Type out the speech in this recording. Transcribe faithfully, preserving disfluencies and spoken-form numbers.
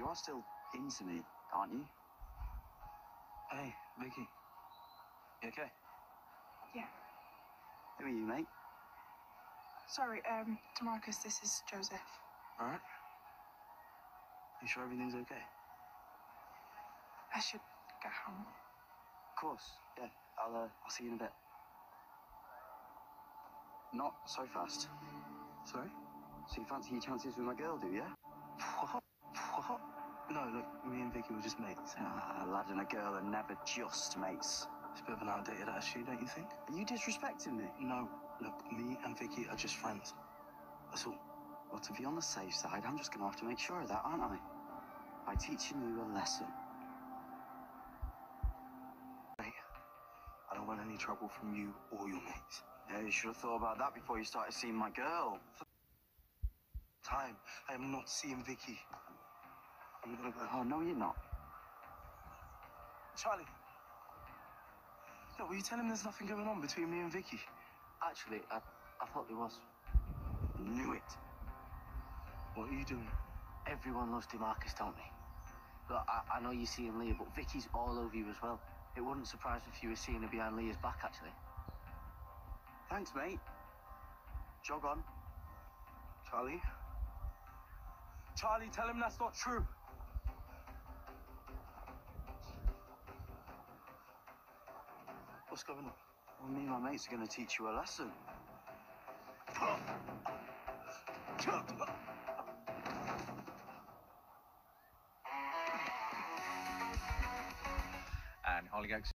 You are still into me, aren't you? Hey, Vicky. You okay? Yeah. Who are you, mate? Sorry, um, DeMarcus, this is Joseph. All right. You sure everything's okay? I should go home. Of course, yeah. I'll, uh, I'll see you in a bit. Not so fast. Sorry? So you fancy your chances with my girl, do you? What? What? No, look, me and Vicky were just mates. Ah, a lad and a girl are never just mates. It's a bit of an outdated attitude, don't you think? Are you disrespecting me? No, look, me and Vicky are just friends. That's all. Well, to be on the safe side, I'm just going to have to make sure of that, aren't I? By teaching you a lesson. Mate, I don't want any trouble from you or your mates. Yeah, you should have thought about that before you started seeing my girl. Time. I am not seeing Vicky. I'm gonna go. Oh, no, you're not. Charlie. Look, will you tell him there's nothing going on between me and Vicky? Actually, I, I thought there was. Knew it. What are you doing? Everyone loves DeMarcus, don't they? Look, I, I know you're seeing Leah, but Vicky's all over you as well. It wouldn't surprise me if you were seeing her behind Leah's back, actually. Thanks, mate. Jog on. Charlie? Charlie, tell him that's not true. What's going on? Well, me and my mates are going to teach you a lesson. And Hollyoaks